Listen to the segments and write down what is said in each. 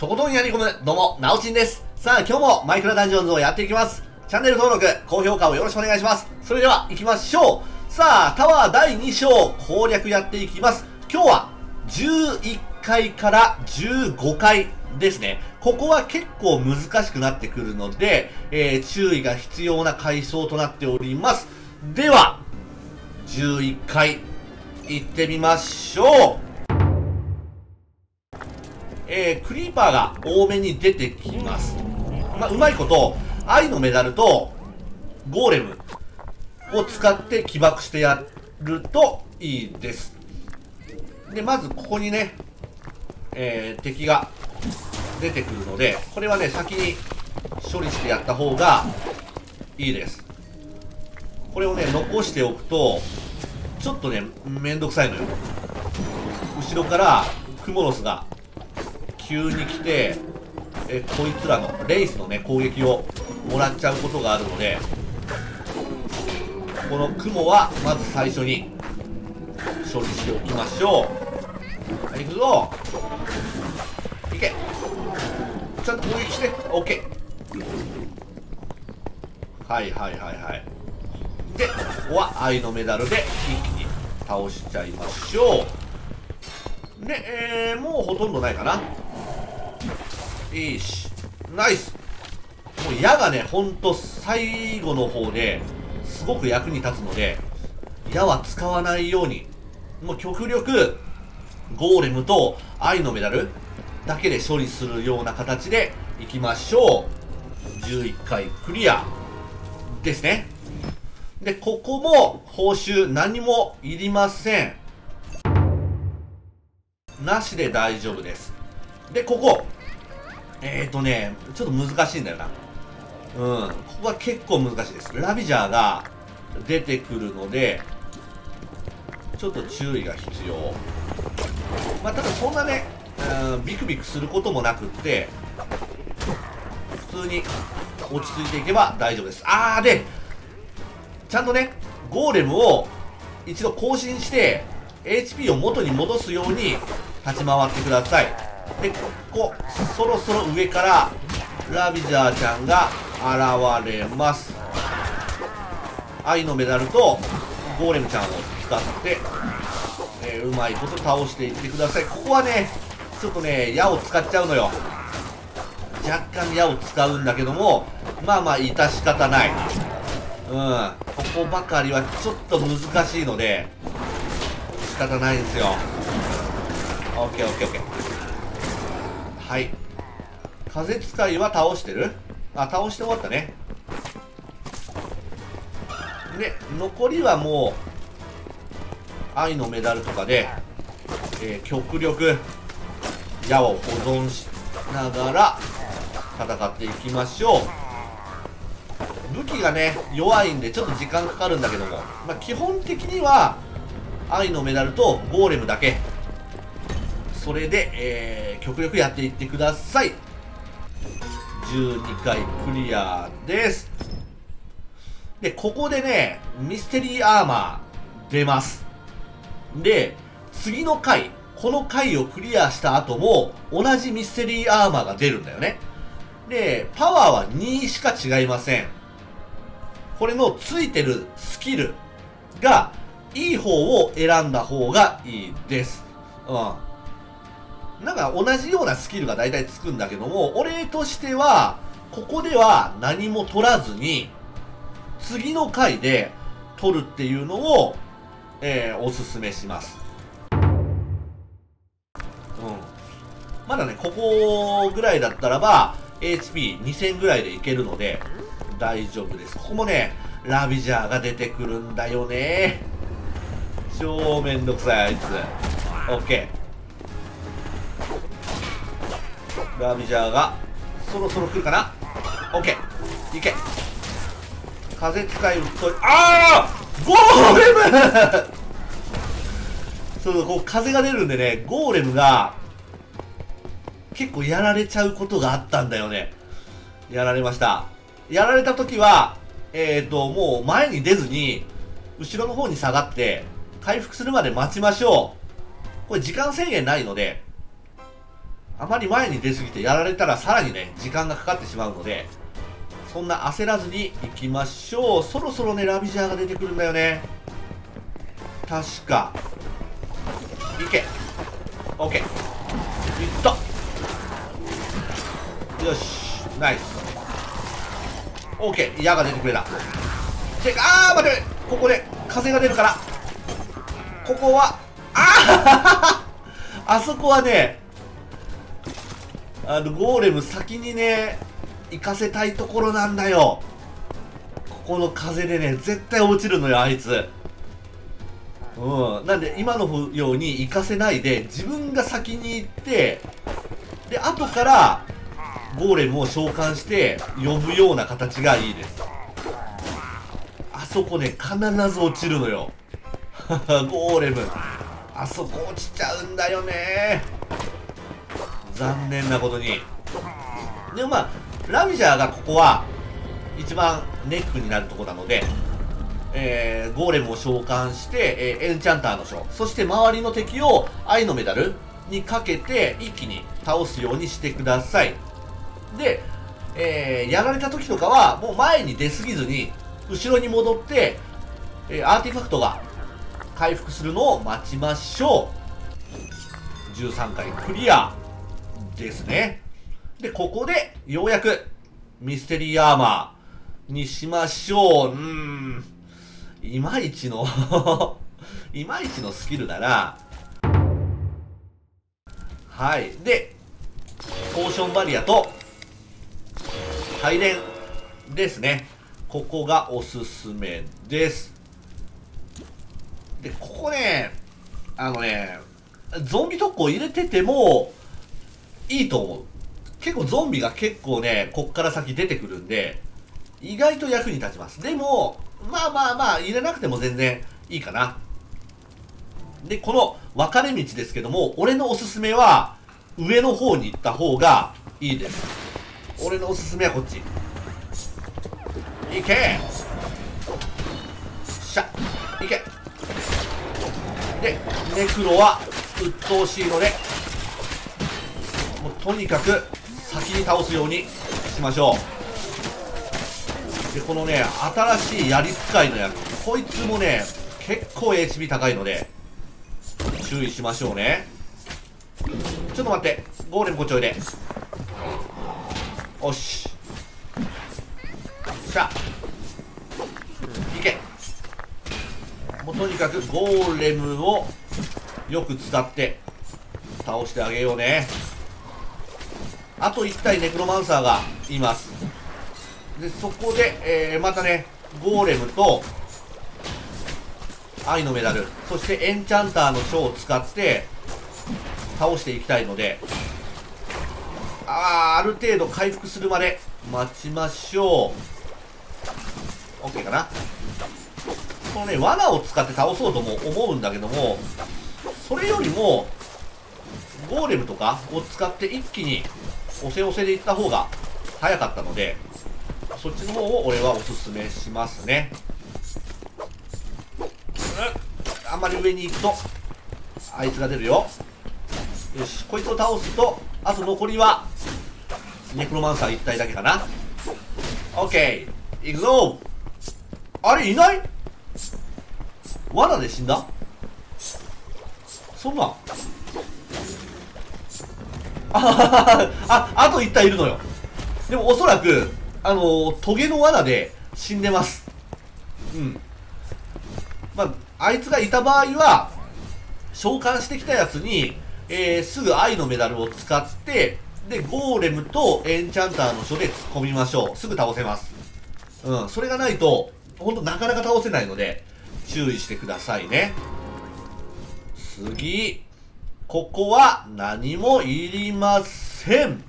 とことんやり込む、どうも、なおちんです。さあ、今日もマイクラダンジョンズをやっていきます。チャンネル登録、高評価をよろしくお願いします。それでは、行きましょう。さあ、タワー第2章、攻略やっていきます。今日は、11階から15階ですね。ここは結構難しくなってくるので、注意が必要な階層となっております。では、11階、行ってみましょう。クリーパーが多めに出てきます。まあ、うまいこと、愛のメダルと、ゴーレムを使って起爆してやるといいです。で、まずここにね、敵が出てくるので、これはね、先に処理してやった方がいいです。これをね、残しておくと、ちょっとね、めんどくさいのよ。後ろからクモロスが急に来て、こいつらのレイスのね攻撃をもらっちゃうことがあるので、この雲はまず最初に処理しておきましょう。はい、行くぞ。いけ。ちゃんと攻撃して。 OK。 はいはいはいはい。で、ここは愛のメダルで一気に倒しちゃいましょう。で、もうほとんどないかな。いいし、ナイス。もう矢がね、ほんと最後の方ですごく役に立つので、矢は使わないように、もう極力ゴーレムと愛のメダルだけで処理するような形でいきましょう。11回クリアですね。で、ここも報酬何もいりません。なしで大丈夫です。で、ここちょっと難しいんだよな。ここは結構難しいです。ラビジャーが出てくるので、ちょっと注意が必要。まあ、ただそんなね、ビクビクすることもなくって、普通に落ち着いていけば大丈夫です。で、ちゃんとね、ゴーレムを一度更新して、HP を元に戻すように立ち回ってください。で、ここ、そろそろ上からラビジャーちゃんが現れます。愛のメダルとゴーレムちゃんを使って、うまいこと倒していってください。ここはね、ちょっとね、矢を使っちゃうのよ。若干矢を使うんだけども、まあまあ、致し方ない。ここばかりはちょっと難しいので、仕方ないんですよ。オッケーオッケーオッケー。はい。風使いは倒してる？倒して終わったね。で、残りはもう、愛のメダルとかで、極力、矢を保存しながら、戦っていきましょう。武器がね、弱いんで、ちょっと時間かかるんだけども、まあ、基本的には、愛のメダルとゴーレムだけ。それで、極力やっていってください。12回クリアです。で、ここでね、ミステリーアーマー出ます。で、次の回、この回をクリアした後も、同じミステリーアーマーが出るんだよね。で、パワーは2しか違いません。これのついてるスキルが、いい方を選んだ方がいいです。なんか同じようなスキルが大体つくんだけども、俺としては、ここでは何も取らずに、次の回で取るっていうのを、おすすめします。まだね、ここぐらいだったらば、HP2000 ぐらいでいけるので、大丈夫です。ここもね、ラビジャーが出てくるんだよね。超めんどくさい、あいつ。OK。ラビジャーがそろそろ来るかな。 OK。 いけ。風使い打っといて、ゴーレムそう、こう風が出るんでね、ゴーレムが結構やられちゃうことがあったんだよね。やられました。やられた時はもう前に出ずに後ろの方に下がって回復するまで待ちましょう。これ時間制限ないので、 あまり前に出過ぎてやられたらさらにね、時間がかかってしまうので、そんな焦らずに行きましょう。そろそろね、ラビジャーが出てくるんだよね。確か。いけ。オッケー。いった。よし。ナイス。オッケー。矢が出てくれた。で、待って、ここで風が出るから。ここは、あそこはね、ゴーレム先にね、行かせたいところなんだよ。ここの風でね、絶対落ちるのよ、あいつ。なんで、今のように行かせないで、自分が先に行って、で、後から、ゴーレムを召喚して、呼ぶような形がいいです。あそこね、必ず落ちるのよ。ゴーレム。あそこ落ちちゃうんだよね。残念なことに。でもまあ、ラビジャーがここは、一番ネックになるところなので、ゴーレムを召喚して、エンチャンターの書、そして周りの敵を愛のメダルにかけて一気に倒すようにしてください。で、やられた時とかはもう前に出過ぎずに後ろに戻って、アーティファクトが回復するのを待ちましょう。13回クリアですね。で、ここでようやくミステリーアーマーにしましょう。いまいちのいまいちのスキルだな。はい。で、ポーションバリアと、大連ですね。ここがおすすめです。で、ここね、ゾンビ特攻入れてても、いいと思う。結構ゾンビが結構ね、こっから先出てくるんで、意外と役に立ちます。でも、まあ、入れなくても全然いいかな。で、この分かれ道ですけども、俺のおすすめは、上の方に行った方がいいです。俺のおすすめはこっち。いけしゃいけで、ネクロは鬱陶しいので、もうとにかく先に倒すようにしましょう。で、このね、新しい槍使いのやつ、こいつもね、結構 HP 高いので、注意しましょうね。ちょっと待って、ゴーレムこっちおいで。おし。しゃ。いけ。もうとにかくゴーレムをよく使って倒してあげようね。あと1体ネクロマンサーがいます。で、そこで、またね、ゴーレムと愛のメダル、そしてエンチャンターの書を使って倒していきたいので、ある程度回復するまで待ちましょう。 OK かな。このね、罠を使って倒そうとも思うんだけども、それよりもゴーレムとかを使って一気に押せ押せでいった方が早かったので、そっちの方を俺はおすすめしますね。あんまり上に行くとあいつが出るよ。よし、こいつを倒すと、あと残りはネクロマンサー1体だけかな。 OK、 行くぞ。あれいない？罠で死んだ？そんなあと1体いるのよ。でもおそらくトゲの罠で死んでます。まあ、あいつがいた場合は召喚してきたやつに、すぐ愛のメダルを使って、でゴーレムとエンチャンターの書で突っ込みましょう。すぐ倒せます。それがないとほんとなかなか倒せないので注意してくださいね。次、ここは何もいりません。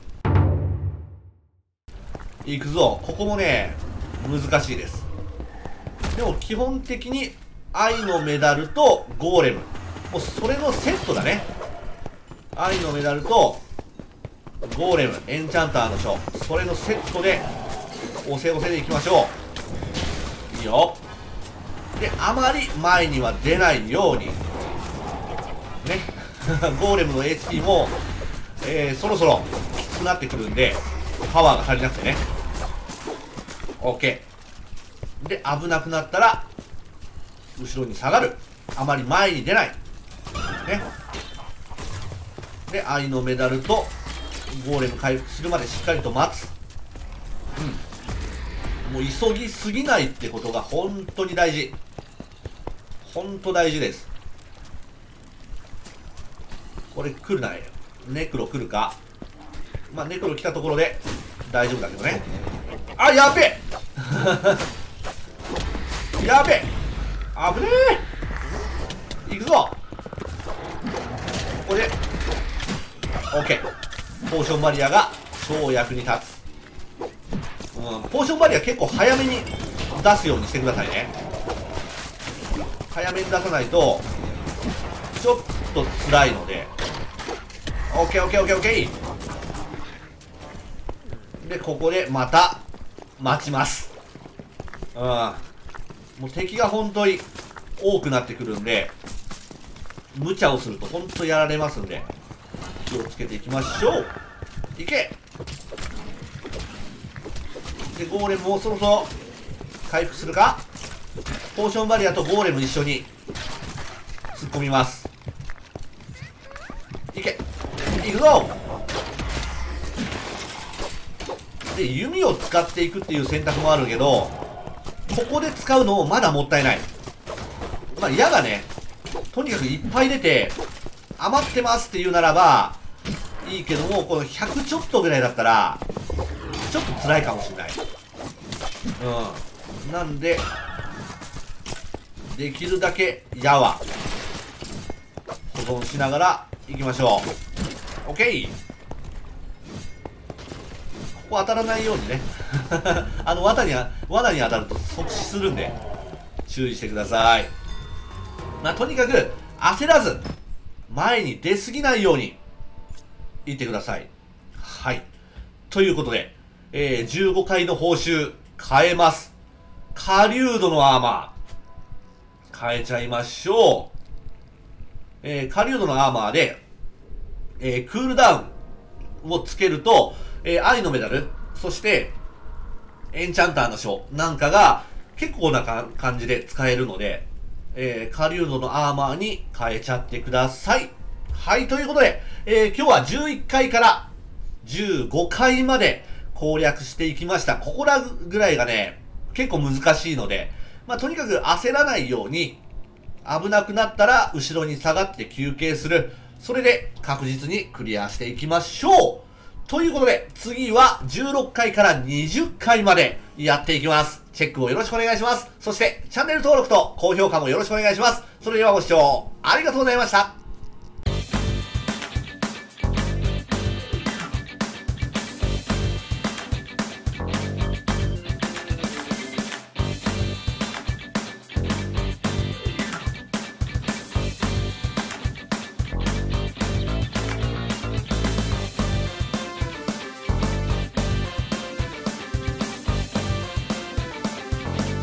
いくぞ。ここもね、難しいです。でも基本的に愛のメダルとゴーレム、もうそれのセットだね。愛のメダルとゴーレム、エンチャンターの書、それのセットで押せ押せでいきましょう。いいよ。で、あまり前には出ないようにねゴーレムの HP もそろそろきつくなってくるんで、パワーが足りなくてね。OK。で、危なくなったら、後ろに下がる。あまり前に出ない。ね。で、愛のメダルと、ゴーレム回復するまでしっかりと待つ。もう急ぎすぎないってことが本当に大事。本当大事です。これ来るなよ。ネクロ来るか。まあ、ネクロ来たところで大丈夫だけどね。あ、やべえやべえ危ねえ行くぞここで OK。 ポーションバリアが超役に立つ。ポーションバリア結構早めに出すようにしてくださいね。早めに出さないとちょっと辛いので。 OKOKOKOK。 でここでまた待ちます。もう敵が本当に多くなってくるんで、無茶をすると本当やられますんで気をつけていきましょう。いけ。でゴーレムもそろそろ回復するか。ポーションバリアとゴーレム一緒に突っ込みます。いけ。いくぞ。で弓を使っていくっていう選択もあるけど、ここで使うのもまだもったいない。まあ矢がねとにかくいっぱい出て余ってますっていうならばいいけども、この100ちょっとぐらいだったらちょっと辛いかもしれない。なんでできるだけ矢は保存しながらいきましょう。 OK。 ここ当たらないようにね罠に当たると即死するんで注意してください。まあとにかく焦らず前に出過ぎないようにいってください。はい。ということで、15回の報酬変えます。狩人のアーマー変えちゃいましょう。狩人のアーマーで、クールダウンをつけると、愛のメダル、そしてエンチャンターの書なんかが結構な感じで使えるので、狩人のアーマーに変えちゃってください。はい、ということで、今日は11回から15回まで攻略していきました。ここらぐらいがね、結構難しいので、まあとにかく焦らないように、危なくなったら後ろに下がって休憩する。それで確実にクリアしていきましょう。ということで、次は16回から20回までやっていきます。チェックをよろしくお願いします。そして、チャンネル登録と高評価もよろしくお願いします。それではご視聴ありがとうございました。